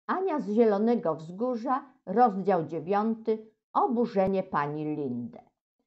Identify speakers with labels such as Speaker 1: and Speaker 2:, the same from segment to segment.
Speaker 1: Ania z Zielonego Wzgórza, rozdział 9. Oburzenie pani Lindy.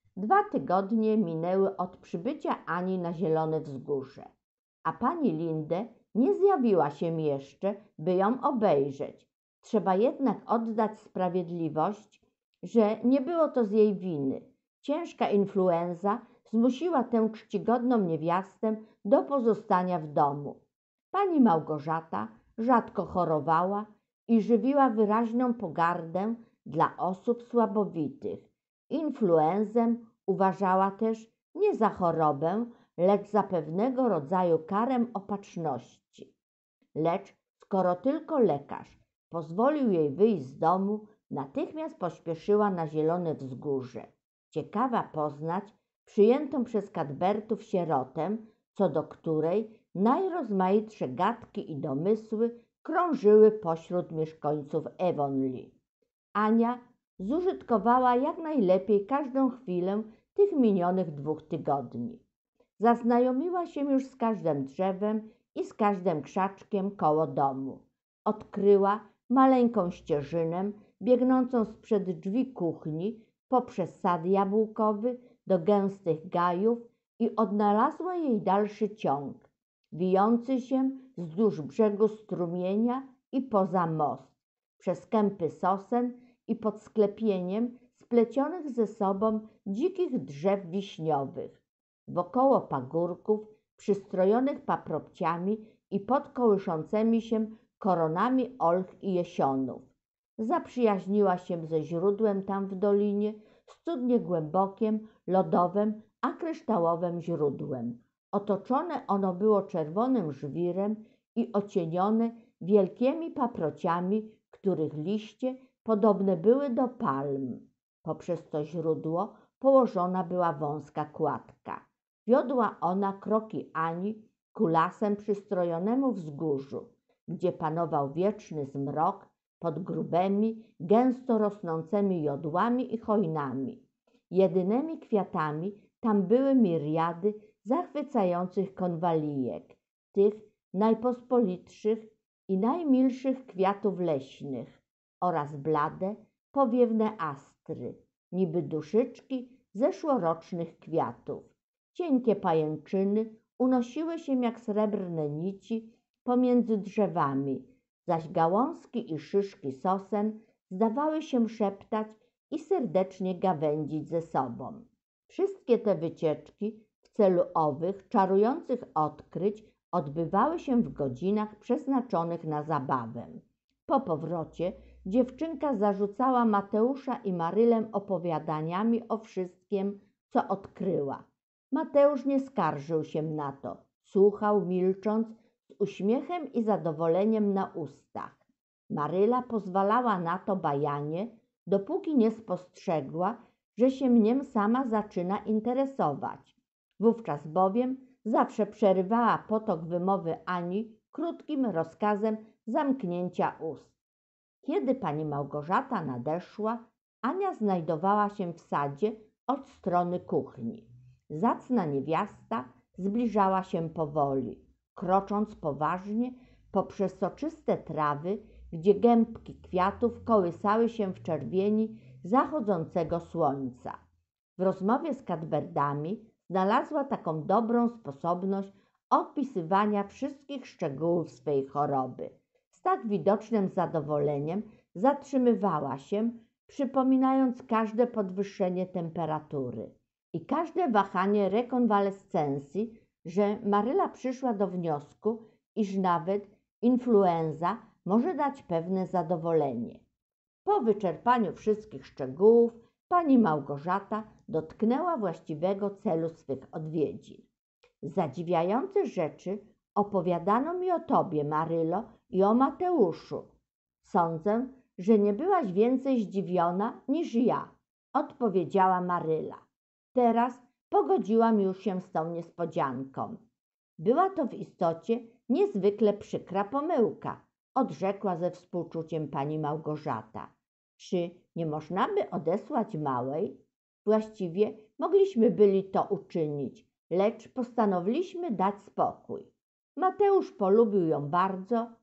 Speaker 1: 2 tygodnie minęły od przybycia Ani na Zielone Wzgórze, a pani Lindę nie zjawiła się jeszcze, by ją obejrzeć. Trzeba jednak oddać sprawiedliwość, że nie było to z jej winy. Ciężka influenza zmusiła tę czcigodną niewiastę do pozostania w domu. Pani Małgorzata rzadko chorowała i żywiła wyraźną pogardę dla osób słabowitych. Influenzę uważała też nie za chorobę, lecz za pewnego rodzaju karę opatrzności. Lecz skoro tylko lekarz pozwolił jej wyjść z domu, natychmiast pośpieszyła na Zielone Wzgórze, ciekawa poznać przyjętą przez Cadbertów sierotę, co do której najrozmaitsze gadki i domysły krążyły pośród mieszkańców Avonlea. Ania zużytkowała jak najlepiej każdą chwilę tych minionych 2 tygodni. Zaznajomiła się już z każdym drzewem i z każdym krzaczkiem koło domu. Odkryła maleńką ścieżynę biegnącą sprzed drzwi kuchni poprzez sad jabłkowy do gęstych gajów i odnalazła jej dalszy ciąg, wijący się wzdłuż brzegu strumienia i poza most, przez kępy sosen i pod sklepieniem splecionych ze sobą dzikich drzew wiśniowych, wokoło pagórków przystrojonych paprociami i pod kołyszącymi się koronami olch i jesionów. Zaprzyjaźniła się ze źródłem tam w dolinie, studnie głębokiem, lodowym, a kryształowym źródłem. Otoczone ono było czerwonym żwirem i ocienione wielkimi paprociami, których liście podobne były do palm. Poprzez to źródło położona była wąska kładka. Wiodła ona kroki Ani ku lasem przystrojonemu wzgórzu, gdzie panował wieczny zmrok pod grubymi, gęsto rosnącymi jodłami i chojnami. Jedynymi kwiatami tam były miriady zachwycających konwalijek, tych najpospolitszych i najmilszych kwiatów leśnych oraz blade, powiewne astry, niby duszyczki zeszłorocznych kwiatów. Cienkie pajęczyny unosiły się jak srebrne nici pomiędzy drzewami, zaś gałązki i szyszki sosen zdawały się szeptać i serdecznie gawędzić ze sobą. Wszystkie te wycieczki w celu owych czarujących odkryć odbywały się w godzinach przeznaczonych na zabawę. Po powrocie dziewczynka zarzucała Mateusza i Marylę opowiadaniami o wszystkim, co odkryła. Mateusz nie skarżył się na to, słuchał milcząc, z uśmiechem i zadowoleniem na ustach. Maryla pozwalała na to bajanie, dopóki nie spostrzegła, że się niem sama zaczyna interesować. Wówczas bowiem zawsze przerywała potok wymowy Ani krótkim rozkazem zamknięcia ust. Kiedy pani Małgorzata nadeszła, Ania znajdowała się w sadzie od strony kuchni. Zacna niewiasta zbliżała się powoli, krocząc poważnie poprzez soczyste trawy, gdzie gębki kwiatów kołysały się w czerwieni zachodzącego słońca. W rozmowie z Cadbertami znalazła taką dobrą sposobność opisywania wszystkich szczegółów swej choroby. Z tak widocznym zadowoleniem zatrzymywała się, przypominając każde podwyższenie temperatury i każde wahanie rekonwalescencji, że Maryla przyszła do wniosku, iż nawet influenza może dać pewne zadowolenie. Po wyczerpaniu wszystkich szczegółów pani Małgorzata dotknęła właściwego celu swych odwiedzin. Zadziwiające rzeczy opowiadano mi o tobie, Marylo, i o Mateuszu. Sądzę, że nie byłaś więcej zdziwiona niż ja, odpowiedziała Maryla. Teraz pogodziłam już się z tą niespodzianką. Była to w istocie niezwykle przykra pomyłka, odrzekła ze współczuciem pani Małgorzata. Czy nie można by odesłać małej? Właściwie mogliśmy byli to uczynić, lecz postanowiliśmy dać spokój. Mateusz polubił ją bardzo,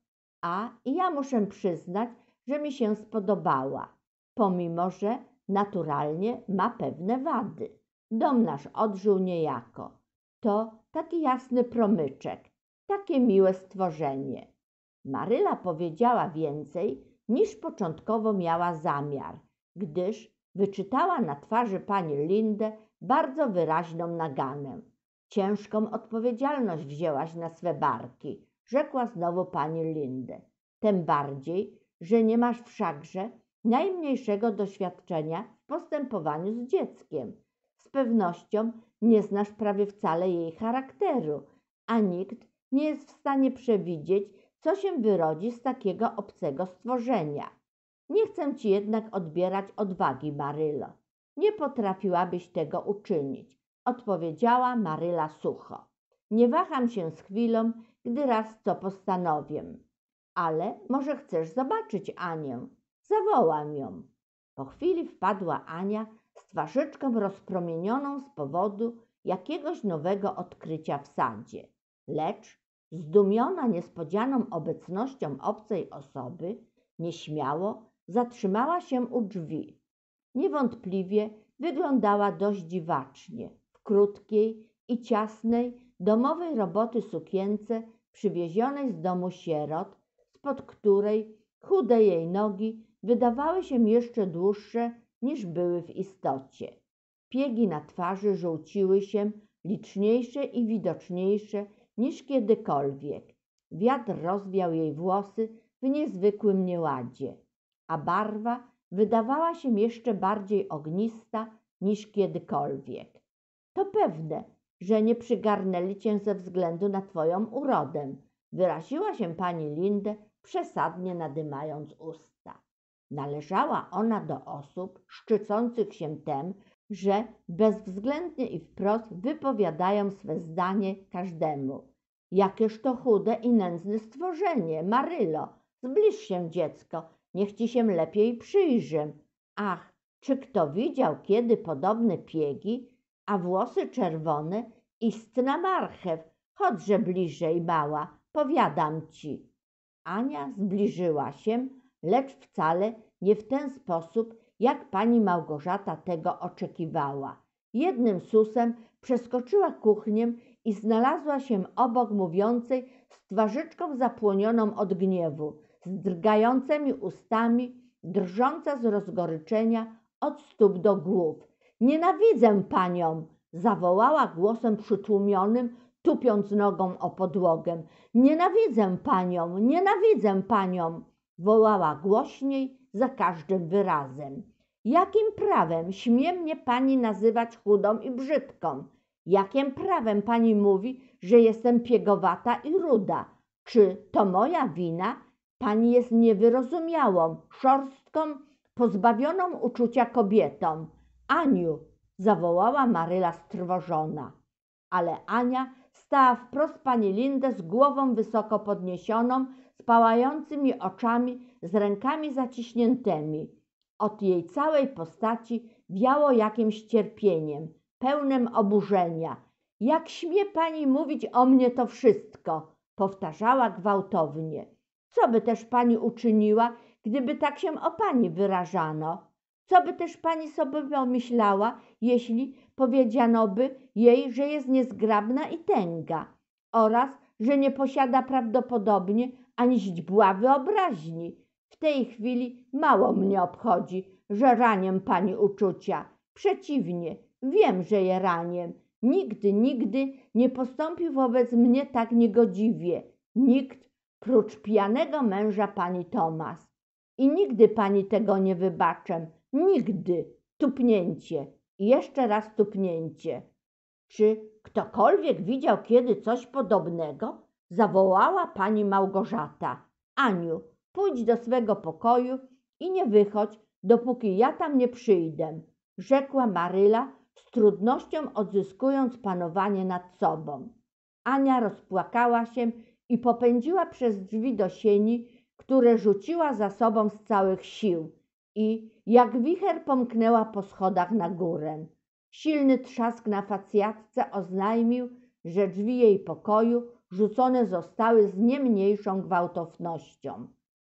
Speaker 1: a ja muszę przyznać, że mi się spodobała, pomimo że naturalnie ma pewne wady. Dom nasz odżył niejako. To taki jasny promyczek, takie miłe stworzenie. Maryla powiedziała więcej, niż początkowo miała zamiar, gdyż wyczytała na twarzy pani Lindę bardzo wyraźną naganę. Ciężką odpowiedzialność wzięłaś na swe barki, rzekła znowu pani Lindę. Tym bardziej, że nie masz wszakże najmniejszego doświadczenia w postępowaniu z dzieckiem. Z pewnością nie znasz prawie wcale jej charakteru, a nikt nie jest w stanie przewidzieć, co się wyrodzi z takiego obcego stworzenia. Nie chcę ci jednak odbierać odwagi, Marylo. Nie potrafiłabyś tego uczynić, odpowiedziała Maryla sucho. Nie waham się z chwilą, gdy raz co postanowię. Ale może chcesz zobaczyć Anię? Zawołam ją. Po chwili wpadła Ania z twarzyczką rozpromienioną z powodu jakiegoś nowego odkrycia w sadzie. Lecz zdumiona niespodzianą obecnością obcej osoby, nieśmiało zatrzymała się u drzwi. Niewątpliwie wyglądała dość dziwacznie, w krótkiej i ciasnej domowej roboty sukience przywiezionej z domu sierot, spod której chude jej nogi wydawały się jeszcze dłuższe niż były w istocie. Piegi na twarzy żółciły się, liczniejsze i widoczniejsze niż kiedykolwiek. Wiatr rozwiał jej włosy w niezwykłym nieładzie, a barwa wydawała się jeszcze bardziej ognista niż kiedykolwiek. To pewne, że nie przygarnęli cię ze względu na twoją urodę, wyraziła się pani Lindę, przesadnie nadymając usta. Należała ona do osób szczycących się tem, że bezwzględnie i wprost wypowiadają swe zdanie każdemu. Jakież to chude i nędzne stworzenie, Marylo, zbliż się, dziecko, niech ci się lepiej przyjrzę. Ach, czy kto widział kiedy podobne piegi, a włosy czerwone, istna marchew, chodźże bliżej, mała, powiadam ci. Ania zbliżyła się, lecz wcale nie w ten sposób, jak pani Małgorzata tego oczekiwała. Jednym susem przeskoczyła kuchnię i znalazła się obok mówiącej z twarzyczką zapłonioną od gniewu, z drgającymi ustami, drżąca z rozgoryczenia od stóp do głów. Nienawidzę panią, zawołała głosem przytłumionym, tupiąc nogą o podłogę. Nienawidzę panią, wołała głośniej za każdym wyrazem. Jakim prawem śmie mnie pani nazywać chudą i brzydką? Jakim prawem pani mówi, że jestem piegowata i ruda? Czy to moja wina? Pani jest niewyrozumiałą, szorstką, pozbawioną uczucia kobietą. Aniu, zawołała Maryla strwożona. Ale Ania stała wprost pani Lindę z głową wysoko podniesioną, z pałającymi oczami, z rękami zaciśniętymi. Od jej całej postaci wiało jakimś cierpieniem, pełnym oburzenia. Jak śmie pani mówić o mnie to wszystko? Powtarzała gwałtownie. Co by też pani uczyniła, gdyby tak się o pani wyrażano? Co by też pani sobie pomyślała, jeśli powiedziano by jej, że jest niezgrabna i tęga oraz że nie posiada prawdopodobnie ani źdźbła wyobraźni? W tej chwili mało mnie obchodzi, że ranię pani uczucia. Przeciwnie, wiem, że je ranię. Nigdy nie postąpił wobec mnie tak niegodziwie. Nikt prócz pijanego męża pani Tomasz. I nigdy pani tego nie wybaczę. Nigdy. Tupnięcie. I jeszcze raz tupnięcie. Czy ktokolwiek widział kiedy coś podobnego? Zawołała pani Małgorzata. Aniu, pójdź do swego pokoju i nie wychodź, dopóki ja tam nie przyjdę, rzekła Maryla, z trudnością odzyskując panowanie nad sobą. Ania rozpłakała się i popędziła przez drzwi do sieni, które rzuciła za sobą z całych sił i jak wicher pomknęła po schodach na górę. Silny trzask na facjatce oznajmił, że drzwi jej pokoju rzucone zostały z nie mniejszą gwałtownością.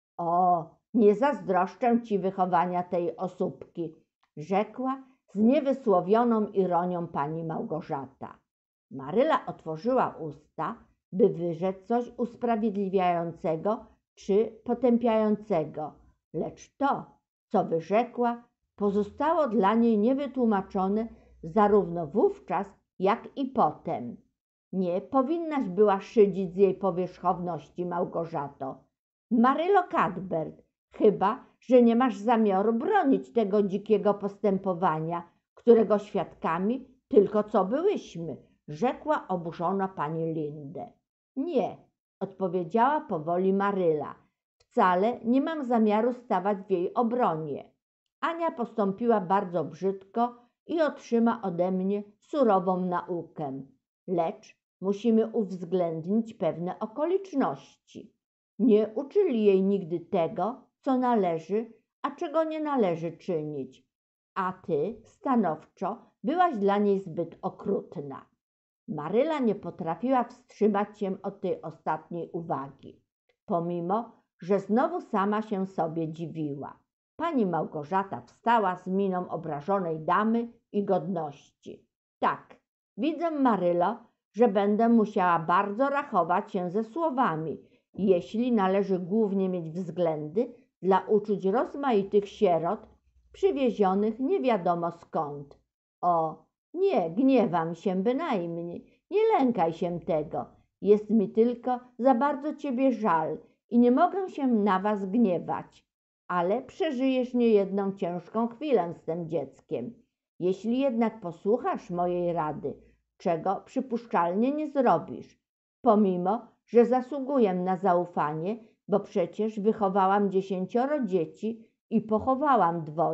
Speaker 1: O, nie zazdroszczę ci wychowania tej osóbki, rzekła z niewysłowioną ironią pani Małgorzata. Maryla otworzyła usta, by wyrzec coś usprawiedliwiającego czy potępiającego, lecz to, co wyrzekła, pozostało dla niej niewytłumaczone zarówno wówczas, jak i potem. Nie powinnaś była szydzić z jej powierzchowności, Małgorzato. Marylo Cuthbert, chyba że nie masz zamiaru bronić tego dzikiego postępowania, którego świadkami tylko co byłyśmy, rzekła oburzona pani Linde. Nie, odpowiedziała powoli Maryla. Wcale nie mam zamiaru stawać w jej obronie. Ania postąpiła bardzo brzydko i otrzyma ode mnie surową naukę. Lecz musimy uwzględnić pewne okoliczności. Nie uczyli jej nigdy tego, co należy, a czego nie należy czynić. A ty stanowczo byłaś dla niej zbyt okrutna. Maryla nie potrafiła wstrzymać się od tej ostatniej uwagi, pomimo że znowu sama się sobie dziwiła. Pani Małgorzata wstała z miną obrażonej damy i godności. Tak, widzę, Marylo, że będę musiała bardzo rachować się ze słowami, jeśli należy głównie mieć względy dla uczuć rozmaitych sierot przywiezionych nie wiadomo skąd. O, nie gniewam się bynajmniej, nie lękaj się tego. Jest mi tylko za bardzo ciebie żal i nie mogę się na was gniewać. Ale przeżyjesz niejedną ciężką chwilę z tym dzieckiem. Jeśli jednak posłuchasz mojej rady, czego przypuszczalnie nie zrobisz, pomimo że zasługuję na zaufanie, bo przecież wychowałam 10 dzieci i pochowałam 2,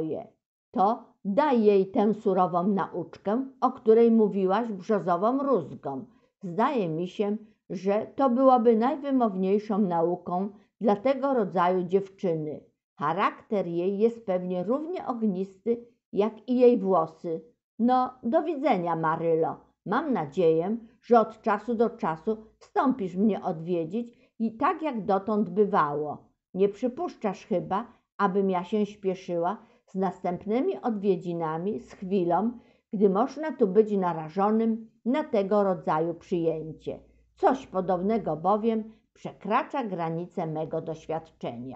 Speaker 1: to daj jej tę surową nauczkę, o której mówiłaś brzozową rózgą. Zdaje mi się, że to byłoby najwymowniejszą nauką dla tego rodzaju dziewczyny. Charakter jej jest pewnie równie ognisty, jak i jej włosy. No, do widzenia, Marylo. Mam nadzieję, że od czasu do czasu wstąpisz mnie odwiedzić i tak jak dotąd bywało. Nie przypuszczasz chyba, abym ja się śpieszyła z następnymi odwiedzinami z chwilą, gdy można tu być narażonym na tego rodzaju przyjęcie. Coś podobnego bowiem przekracza granice mego doświadczenia.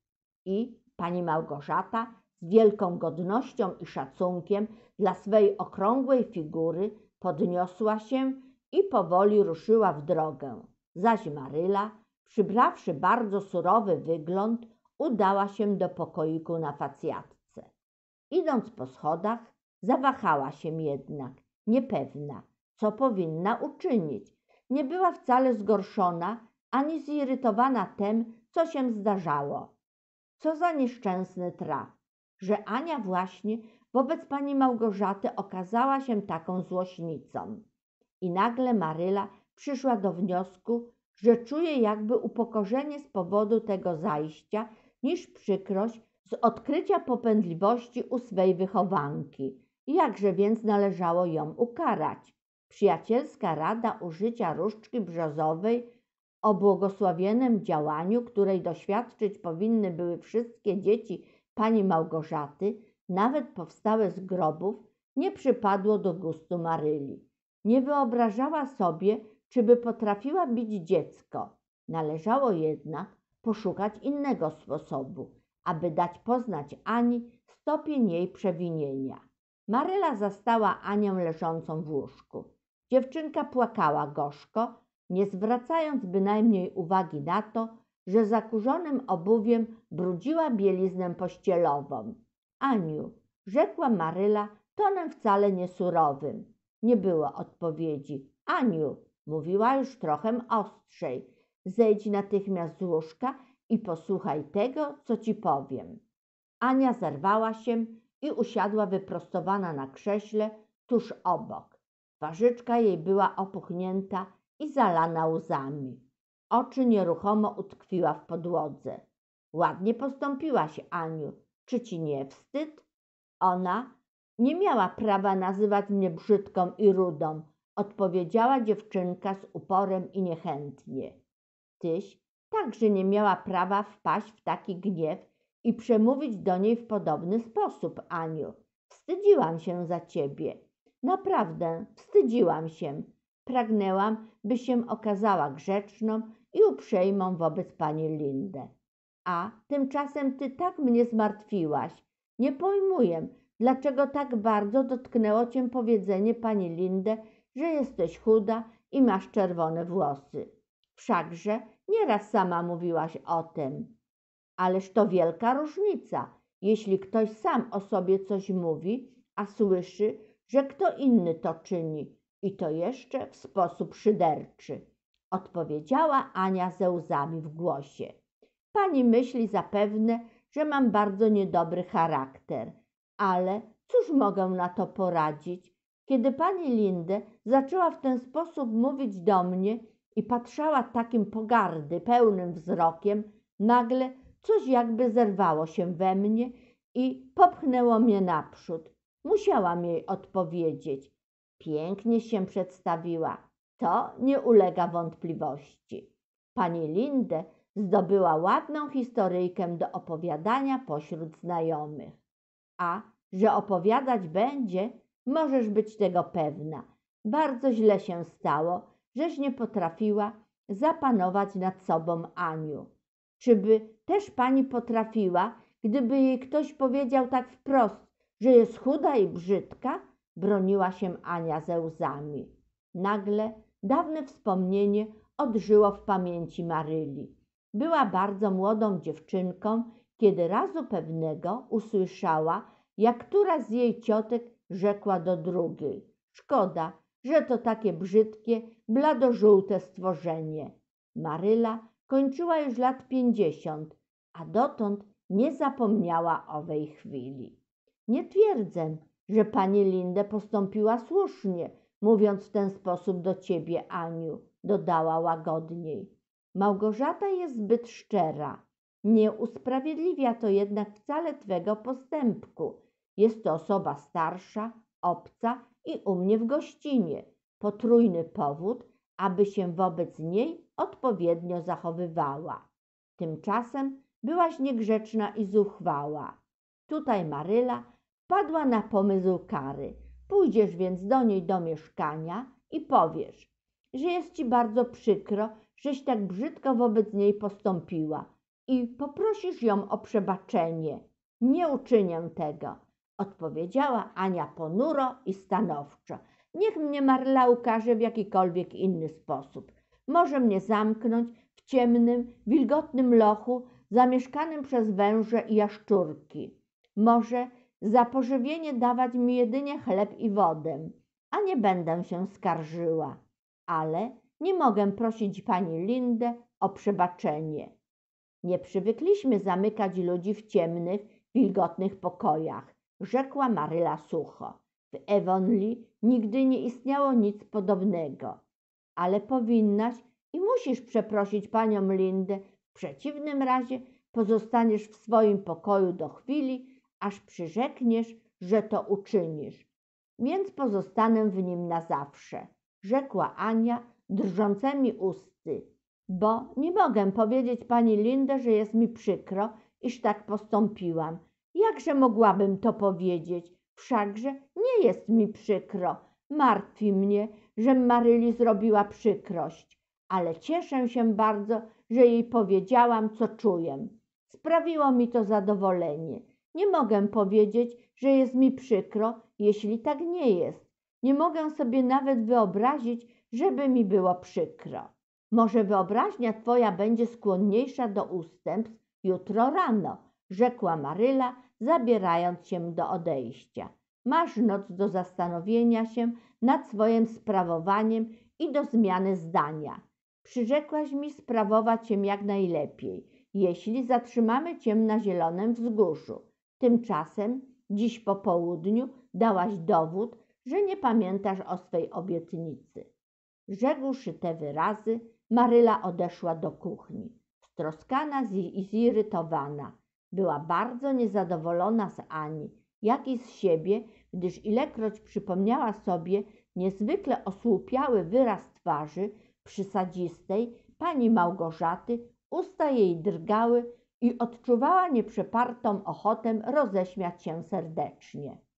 Speaker 1: I pani Małgorzata z wielką godnością i szacunkiem dla swej okrągłej figury podniosła się i powoli ruszyła w drogę. Zaś Maryla, przybrawszy bardzo surowy wygląd, udała się do pokoiku na facjatce. Idąc po schodach, zawahała się jednak, niepewna, co powinna uczynić. Nie była wcale zgorszona ani zirytowana tym, co się zdarzało. Co za nieszczęsny traf, że Ania właśnie wobec pani Małgorzaty okazała się taką złośnicą. I nagle Maryla przyszła do wniosku, że czuje jakby upokorzenie z powodu tego zajścia niż przykrość z odkrycia popędliwości u swej wychowanki. Jakże więc należało ją ukarać? Przyjacielska rada użycia różdżki brzozowej o błogosławionym działaniu, której doświadczyć powinny były wszystkie dzieci pani Małgorzaty, nawet powstałe z grobów, nie przypadło do gustu Maryli. Nie wyobrażała sobie, czy by potrafiła bić dziecko. Należało jednak poszukać innego sposobu, aby dać poznać Ani stopień jej przewinienia. Maryla zastała Anię leżącą w łóżku. Dziewczynka płakała gorzko, nie zwracając bynajmniej uwagi na to, że zakurzonym obuwiem brudziła bieliznę pościelową. Aniu, rzekła Maryla tonem wcale nie surowym. Nie było odpowiedzi. Aniu, mówiła już trochę ostrzej, zejdź natychmiast z łóżka i posłuchaj tego, co ci powiem. Ania zerwała się i usiadła wyprostowana na krześle tuż obok. Twarzyczka jej była opuchnięta i zalana łzami. Oczy nieruchomo utkwiła w podłodze. Ładnie postąpiłaś, Aniu. Czy ci nie wstyd? Ona nie miała prawa nazywać mnie brzydką i rudą. odpowiedziała dziewczynka z uporem i niechętnie. Tyś także nie miała prawa wpaść w taki gniew i przemówić do niej w podobny sposób, Aniu. Wstydziłam się za ciebie. Naprawdę, wstydziłam się. Pragnęłam, by się okazała grzeczną i uprzejmą wobec pani Lindy. A tymczasem ty tak mnie zmartwiłaś. Nie pojmuję, dlaczego tak bardzo dotknęło cię powiedzenie pani Lindy, że jesteś chuda i masz czerwone włosy. Wszakże nieraz sama mówiłaś o tym. Ależ to wielka różnica, jeśli ktoś sam o sobie coś mówi, a słyszy, że kto inny to czyni i to jeszcze w sposób szyderczy, odpowiedziała Ania ze łzami w głosie. Pani myśli zapewne, że mam bardzo niedobry charakter, ale cóż mogę na to poradzić? Kiedy pani Lindy zaczęła w ten sposób mówić do mnie i patrzała takim pogardy pełnym wzrokiem, nagle coś jakby zerwało się we mnie i popchnęło mnie naprzód. Musiałam jej odpowiedzieć. Pięknie się przedstawiła, to nie ulega wątpliwości. Pani Lindy zdobyła ładną historyjkę do opowiadania pośród znajomych. A że opowiadać będzie, możesz być tego pewna. Bardzo źle się stało, żeś nie potrafiła zapanować nad sobą, Aniu. Czyby też pani potrafiła, gdyby jej ktoś powiedział tak wprost, że jest chuda i brzydka? Broniła się Ania ze łzami. Nagle dawne wspomnienie odżyło w pamięci Maryli. Była bardzo młodą dziewczynką, kiedy razu pewnego usłyszała, jak któraś z jej ciotek rzekła do drugiej: szkoda, że to takie brzydkie, bladożółte stworzenie. Maryla kończyła już lat 50, a dotąd nie zapomniała owej chwili. Nie twierdzę, że pani Lindy postąpiła słusznie, mówiąc w ten sposób do ciebie, Aniu, dodała łagodniej. Małgorzata jest zbyt szczera. Nie usprawiedliwia to jednak wcale twego postępku. Jest to osoba starsza, obca i u mnie w gościnie. Potrójny powód, aby się wobec niej odpowiednio zachowywała. Tymczasem byłaś niegrzeczna i zuchwała. Tutaj Maryla wpadła na pomysł kary. Pójdziesz więc do niej do mieszkania i powiesz, że jest ci bardzo przykro, żeś tak brzydko wobec niej postąpiła i poprosisz ją o przebaczenie. Nie uczynię tego, odpowiedziała Ania ponuro i stanowczo. Niech mnie Maryla ukaże w jakikolwiek inny sposób. Może mnie zamknąć w ciemnym, wilgotnym lochu zamieszkanym przez węże i jaszczurki. Może za pożywienie dawać mi jedynie chleb i wodę, a nie będę się skarżyła. Ale nie mogę prosić pani Lindy o przebaczenie. Nie przywykliśmy zamykać ludzi w ciemnych, wilgotnych pokojach, rzekła Maryla sucho. W Avonlea nigdy nie istniało nic podobnego. Ale powinnaś i musisz przeprosić panią Lindę. W przeciwnym razie pozostaniesz w swoim pokoju do chwili, aż przyrzekniesz, że to uczynisz. Więc pozostanę w nim na zawsze, rzekła Ania drżącymi usty, bo nie mogę powiedzieć pani Lindy, że jest mi przykro, iż tak postąpiłam. Jakże mogłabym to powiedzieć? Wszakże nie jest mi przykro. Martwi mnie, że Maryli zrobiła przykrość, ale cieszę się bardzo, że jej powiedziałam, co czuję. Sprawiło mi to zadowolenie. Nie mogę powiedzieć, że jest mi przykro, jeśli tak nie jest. Nie mogę sobie nawet wyobrazić, żeby mi było przykro. Może wyobraźnia twoja będzie skłonniejsza do ustępstw jutro rano, rzekła Maryla, zabierając się do odejścia. Masz noc do zastanowienia się nad swoim sprawowaniem i do zmiany zdania. Przyrzekłaś mi sprawować się jak najlepiej, jeśli zatrzymamy cię na Zielonym Wzgórzu. Tymczasem dziś po południu dałaś dowód, że nie pamiętasz o swej obietnicy. Rzekłszy te wyrazy, Maryla odeszła do kuchni. Stroskana i zirytowana. Była bardzo niezadowolona z Ani, jak i z siebie, gdyż ilekroć przypomniała sobie niezwykle osłupiały wyraz twarzy przysadzistej pani Małgorzaty, usta jej drgały i odczuwała nieprzepartą ochotę roześmiać się serdecznie.